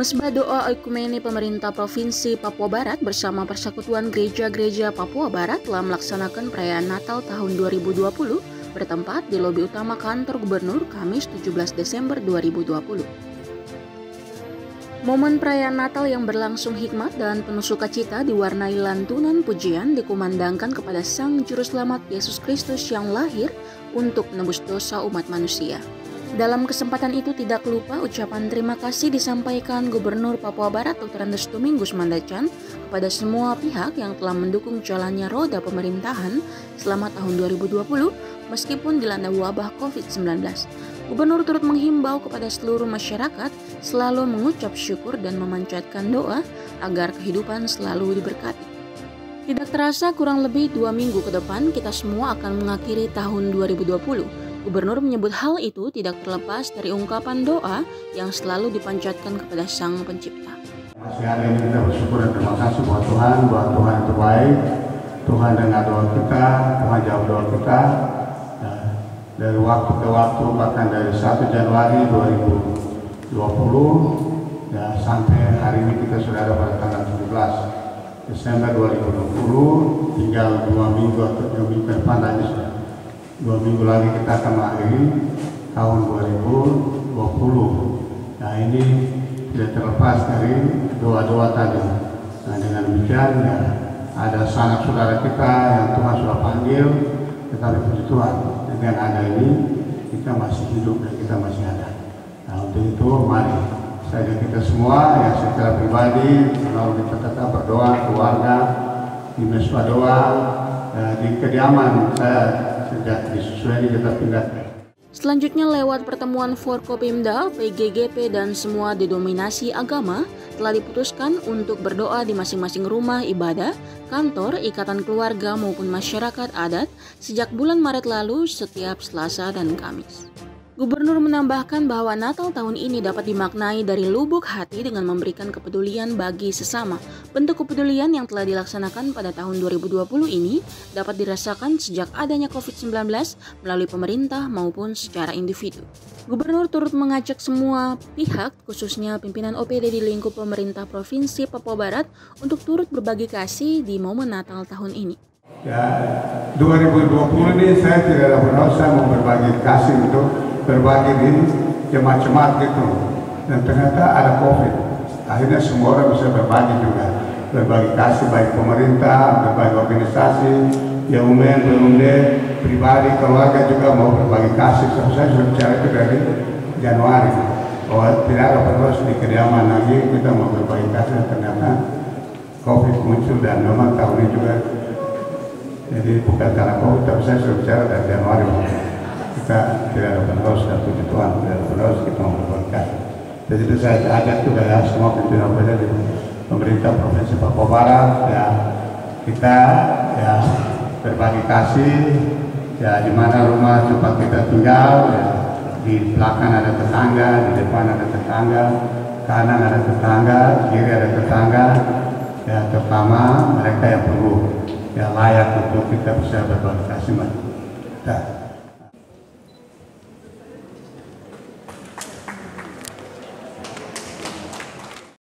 Mesbah doa ekumene pemerintah Provinsi Papua Barat bersama Persekutuan Gereja-Gereja Papua Barat telah melaksanakan perayaan Natal tahun 2020 bertempat di lobi utama kantor Gubernur Kamis 17 Desember 2020. Momen perayaan Natal yang berlangsung hikmat dan penuh sukacita diwarnai lantunan pujian dikumandangkan kepada Sang Juru Selamat Yesus Kristus yang lahir untuk menebus dosa umat manusia. Dalam kesempatan itu tidak lupa ucapan terima kasih disampaikan Gubernur Papua Barat Dr. Andes Domingus Mandacan kepada semua pihak yang telah mendukung jalannya roda pemerintahan selama tahun 2020 meskipun dilanda wabah COVID-19. Gubernur turut menghimbau kepada seluruh masyarakat selalu mengucap syukur dan memanjatkan doa agar kehidupan selalu diberkati. Tidak terasa kurang lebih 2 minggu ke depan kita semua akan mengakhiri tahun 2020. Gubernur menyebut hal itu tidak terlepas dari ungkapan doa yang selalu dipanjatkan kepada Sang Pencipta. Masih hari ini kita bersyukur dan terima kasih buat Tuhan yang terbaik. Tuhan dengar doa kita, Tuhan jawab doa kita. Dari waktu ke waktu, bahkan dari 1 Januari 2020 sampai hari ini kita sudah ada pada tanggal 17 Desember 2020, tinggal 2 minggu atau 2 minggu ke depan lagi sudah. 2 minggu lagi kita akan mengakhiri tahun 2020. Nah, ini tidak terlepas dari doa-doa tadi. Nah, dengan demikian ada sanak saudara kita yang Tuhan sudah panggil, tetapi puji Tuhan dengan ada ini kita masih hidup dan kita masih ada. Nah, untuk itu mari saja kita semua yang secara pribadi selalu kita tetap berdoa, keluarga di mesbah doa, di kediaman saya sejak disusui kita pindah. Selanjutnya lewat pertemuan Forkopimda, PGGP dan semua denominasi agama telah diputuskan untuk berdoa di masing-masing rumah ibadah, kantor, ikatan keluarga maupun masyarakat adat sejak bulan Maret lalu setiap Selasa dan Kamis. Gubernur menambahkan bahwa Natal tahun ini dapat dimaknai dari lubuk hati dengan memberikan kepedulian bagi sesama. Bentuk kepedulian yang telah dilaksanakan pada tahun 2020 ini dapat dirasakan sejak adanya COVID-19 melalui pemerintah maupun secara individu. Gubernur turut mengajak semua pihak, khususnya pimpinan OPD di lingkup pemerintah Provinsi Papua Barat untuk turut berbagi kasih di momen Natal tahun ini. Ya, 2020 ini saya tidak ada berusaha mau berbagi kasih untuk berbagi di jemaat-jemaat gitu, dan ternyata ada COVID. Akhirnya semua orang bisa berbagi juga, berbagi kasih baik pemerintah, berbagi organisasi, BUMN, pribadi, keluarga juga mau berbagi kasih. Saya sudah bicara itu dari Januari bahwa tidak ada terus di kediaman lagi kita mau berbagi kasih, ternyata COVID muncul dan memang tahun ini juga. Jadi bukan karena COVID, tapi saya sudah bicara dari Januari. Kita tidak ada penerus dan puji Tuhan, tidak ada penerus kita memperbaiki. Jadi itu saya ajak juga ya semua pimpinan di pemerintah Provinsi Papua Barat ya, kita ya berbagi kasih ya, di mana rumah tempat kita tinggal ya, di belakang ada tetangga, di depan ada tetangga, kanan ada tetangga, kiri ada tetangga ya, terutama mereka yang perlu ya layak untuk kita bisa berbagi kasih.